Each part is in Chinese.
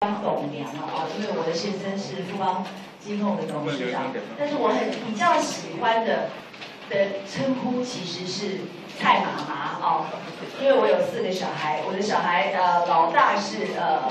董娘啊，因为我的先生是富邦金控的董事长，但是我比较喜欢的称呼其实是蔡妈妈哦，因为我有4个小孩，我的小孩老大是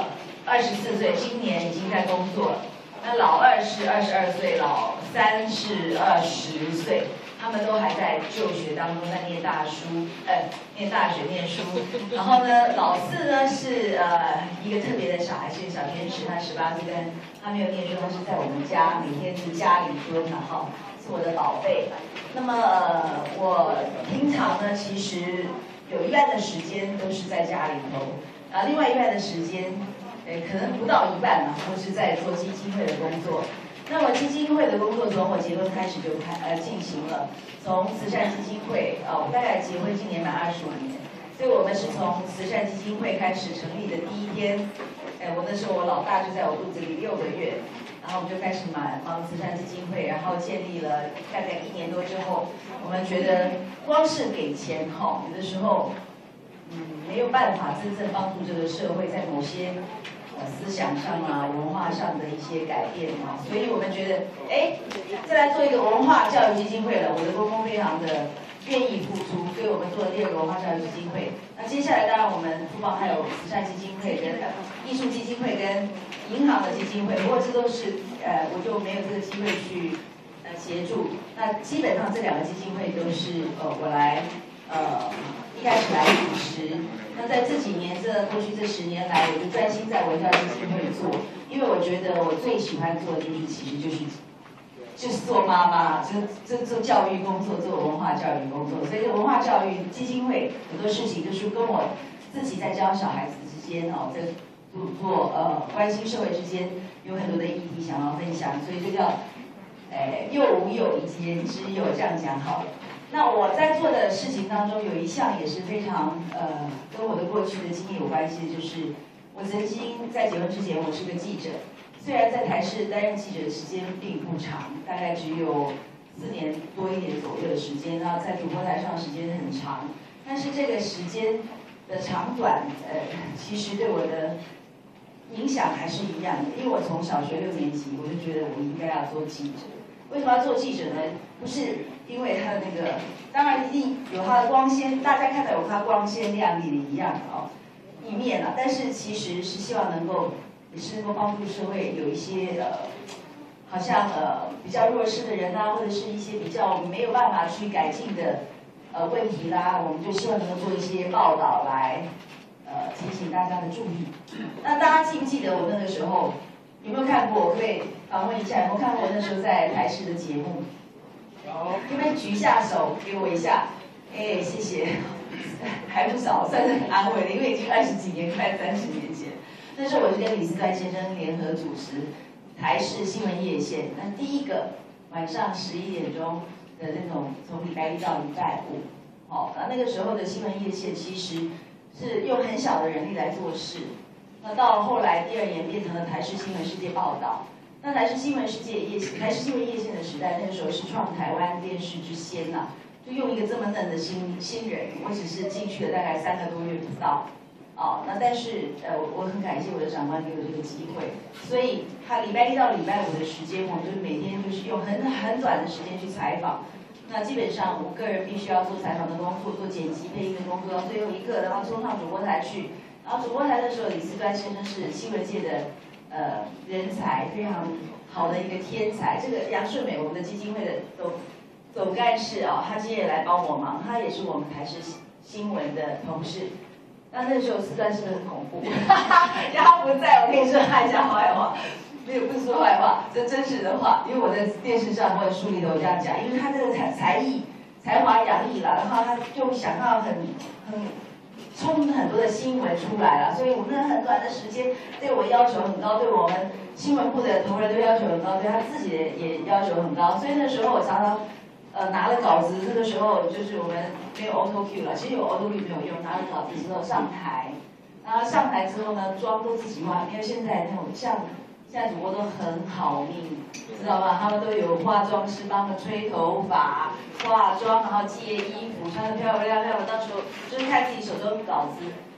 24岁，今年已经在工作了，那老2是22岁，老3是20岁。 他们都还在就学当中，在念大学念书。然后呢，老4呢是一个特别的小孩，是一个小天使，他18岁，但他没有念书，他是在我们家，每天是家里蹲，然后是我的宝贝。那么我平常呢，其实有一半的时间都是在家里头，另外一半的时间，可能不到一半嘛，都是在做基金会的工作。 那么基金会的工作从我结婚开始就进行了，从慈善基金会我大概结婚今年满25年，所以我们是从慈善基金会开始成立的第一天，我那时候我老大就在我肚子里6个月，然后我们就开始忙慈善基金会，然后建立了大概1年多之后，我们觉得光是给钱有的时候没有办法真正帮助这个社会在某些。 思想上文化上的一些改变所以我们觉得，再来做一个文化教育基金会了。我的公公非常的愿意付出，所以我们做了第2个文化教育基金会。那接下来当然我们富邦还有慈善基金会跟艺术基金会跟银行的基金会，不过这都是我就没有这个机会去协助。那基本上这2个基金会都是我来一开始来主持。 那在这几年，过去这10年来，我就专心在文教基金会做，因为我觉得我最喜欢做的就是做妈妈，做教育工作，做文化教育工作。所以文化教育基金会很多事情就是跟我自己在教小孩子之间在做关心社会之间有很多的议题想要分享，所以就叫幼无幼以及言之幼，这样讲好了。 那我在做的事情当中，有一项也是非常跟我的过去的经验有关系的，就是我曾经在结婚之前，我是个记者，虽然在台视担任记者的时间并不长，大概只有4年多一点左右的时间，然后在主播台上时间很长，但是这个时间的长短，其实对我的影响还是一样的，因为我从小学6年级我就觉得我应该要做记者。 为什么要做记者呢？不是因为他的那个，当然一定有他的光鲜，大家看到有他光鲜亮丽的一面但是其实是希望也是能够帮助社会有一些好像比较弱势的人或者是一些比较没有办法去改进的问题啦，我们就希望能够做一些报道来提醒大家的注意。那大家记不记得我那个时候？ 有没有看过？我可以访问一下，有没有看过我那时候在台视的节目？有，可不可以举一下手给我一下？谢谢，还不少，算是很安慰的，因为已经20几年，快30年前。那时候我是跟李四端先生联合主持台视新闻夜线，那第1个晚上11点钟的那种，从礼拜1到礼拜5，那个时候的新闻夜线其实是用很小的人力来做事。 那到后来，第2年变成了台视新闻世界报道。那台视新闻夜线的时代，那个时候是创台湾电视之先就用一个这么嫩的新人，我只是进去了大概3个多月不到，那但是我很感谢我的长官给我这个机会，所以他礼拜1到礼拜5的时间，我就每天就是用很短的时间去采访。那基本上我个人必须要做采访的工作，做剪辑配音的工作，最后一个，然后冲上主播台去。 然后主播台的时候，李四端先生是新闻界的人才，非常好的一个天才。这个杨顺美，我们的基金会的总干事他今天也来帮我忙，他也是我们台视新闻的同事。那个时候四端是不是很恐怖？然后他不在，我跟你说他讲坏话，没有不是说坏话，这真实的话，因为我在电视上或者书里头这样讲，因为他这个才华洋溢了，然后他就想要冲很多的新闻出来了，所以我们很短的时间对我要求很高，对我们新闻部的同仁都要求很高，对他自己也要求很高，所以那时候我常常拿了稿子，那个时候就是我们没有 auto cue 了，其实有 auto cue 没有用，拿了稿子之后上台，然后上台之后呢，妆都自己化，因为现在那种像现在主播都很好命，知道吧？他们都有化妆师帮他们吹头发、化妆，然后接衣服，穿得漂漂亮亮的。到时候就是看自己手中稿子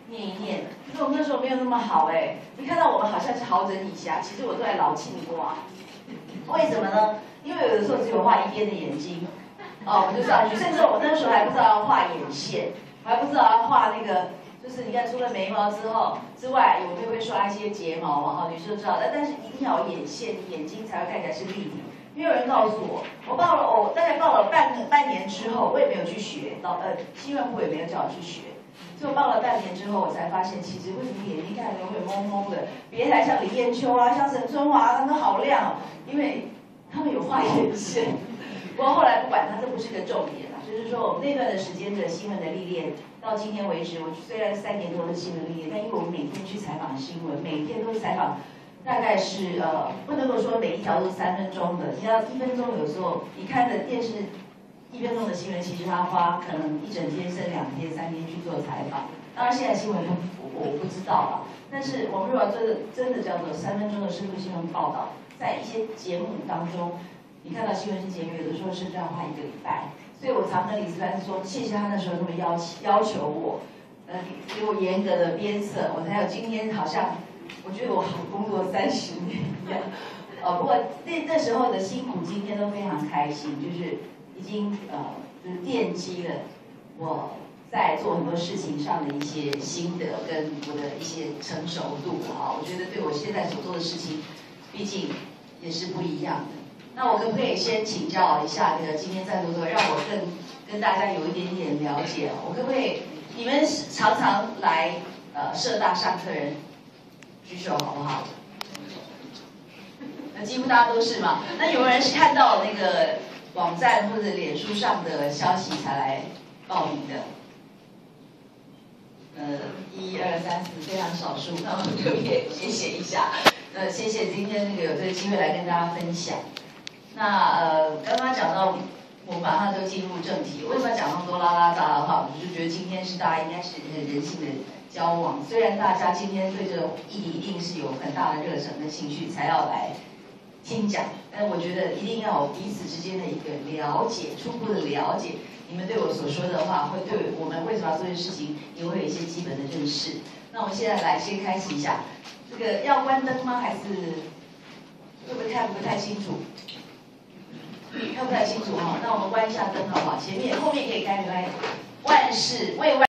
念一念。可是我们那时候没有那么好哎，你看到我们好像是好整以暇，其实我都在老青瓜。为什么呢？因为有的时候只有画一边的眼睛，哦，我就上去，甚至我那时候还不知道要画眼线，我还不知道要画那个，就是你看除了眉毛之外，我们会刷一些睫毛嘛，哈，女生都知道，但是一定要有眼线，你眼睛才会看起来是立体。没有人告诉我，我大概报了半年之后，我也没有去学，新闻部也没有叫我去学。所以我报了半年之后，我才发现，其实为什么眼睛看起来会蒙蒙的？别台像李艳秋啊，像沈春华，他们好亮，因为他们有画眼线。不过后来不管它，这不是个重点啦。就是说，我们那段的时间的新闻的历练，到今天为止，我虽然3年多的新闻历练，但因为我们每天去采访新闻，每天都是采访。大概是不能够说每一条都是3分钟的，你要1分钟，有时候你看的电视1分钟的新闻，其实他花可能1整天、甚至2天、3天去做采访。当然现在新闻我不知道了，但是我们如果真的叫做3分钟的深度新闻报道，在一些节目当中，你看到新闻是节目，有的时候甚至要花1个礼拜。所以我常跟李思帆说，谢谢他那时候那么要求我，给我严格的鞭策，我才有今天好像。我觉得我好工作30年一样，不过那时候的辛苦，今天都非常开心，就是已经就是奠基了我在做很多事情上的一些心得跟我的一些成熟度啊，我觉得对我现在所做的事情，毕竟也是不一样的。那我可不可以先请教一下这个今天在座的，让我跟大家有一点点了解？我可不可以？你们常常来社大上课人？举手好不好？几乎大家都是嘛。那有人是看到那个网站或者脸书上的消息才来报名的？1、2、3、4，非常少数。那我特别谢谢一下。谢谢今天那个有这个机会来跟大家分享。那刚刚讲到，我马上就进入正题。为什么讲那么多拉拉杂的话？我就觉得今天是大家应该是很人性的交往。虽然大家今天对这个议题一定是有很大的热忱跟兴趣才要来听讲，但我觉得一定要有彼此之间的一个了解，初步的了解。你们对我所说的话，会对我们为什么要做这件事情，也会有一些基本的认识。那我们现在来先开始一下，这个要关灯吗？还是会不会看不太清楚？看不太清楚哈，那我们关一下灯好不好？前面、后面可以开没关系。万事为万。